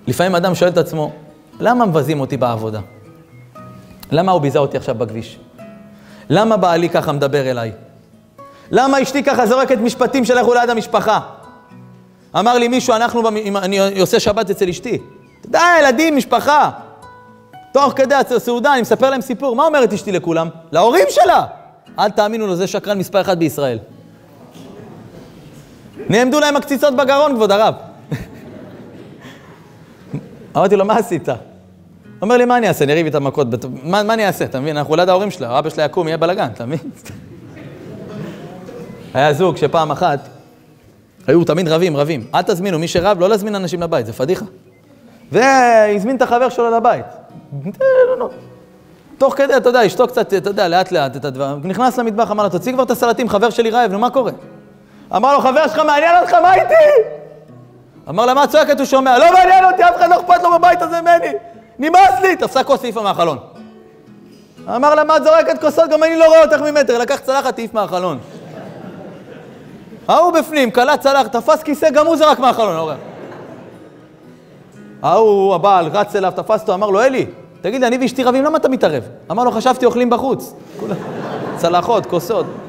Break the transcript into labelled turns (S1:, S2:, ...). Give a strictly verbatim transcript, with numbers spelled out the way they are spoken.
S1: לפעמים אדם שואל את עצמו, למה מבזים אותי בעבודה? למה הוא ביזה אותי עכשיו בכביש? למה בעלי ככה מדבר אליי? למה אשתי ככה זורקת משפטים שלך ליד המשפחה? אמר לי מישהו, אנחנו, אני עושה שבת אצל אשתי. אתה יודע, ילדים, משפחה. תוך כדי הסעודה, אני מספר להם סיפור. מה אומרת אשתי לכולם? להורים שלה. אל תאמינו לו, זה שקרן מספר אחד בישראל. נעמדו להם הקציצות בגרון, כבוד הרב. אמרתי לו, מה עשית? אומר לי, מה אני אעשה? אני אריב איתה מכות. מה, מה אני אעשה? אתה מבין? אנחנו ליד ההורים שלה. אבא שלה יקום, יהיה בלגן, אתה מבין? היה זוג שפעם אחת, היו תמיד רבים, רבים. אל תזמינו, מי שרב, לא להזמין אנשים לבית, זה פדיחה. והזמין את החבר שלו לבית. תוך כדי, אתה יודע, אשתו קצת, אתה יודע, לאט לאט את הדבר. נכנס למטבח, אמר לו, תוציא כבר את הסלטים, חבר שלי רעב, נו, מה קורה? אמר לו, חבר שלך מעניין אותך, מה איתי? אמר לה, מה צועקת? הוא שומע, לא מעניין אותי, אף אחד לא אכפת לו בבית הזה ממני. נמאס לי, תפסה כוס העיפה מהחלון. אמר לה, מה את זורקת כוסות? גם אני לא רואה אותך ממטר, לקח צלחת, העיף מהחלון. ההוא בפנים, קלה צלח, תפס כיסא, גם הוא זרק מהחלון, לא רואה. ההוא, הבעל, רץ אליו, תפס אותו, אמר לו, אלי, תגיד לי, אני ואשתי רבים, למה אתה מתערב? אמר לו, חשבתי אוכלים בחוץ. צלחות, כוסות.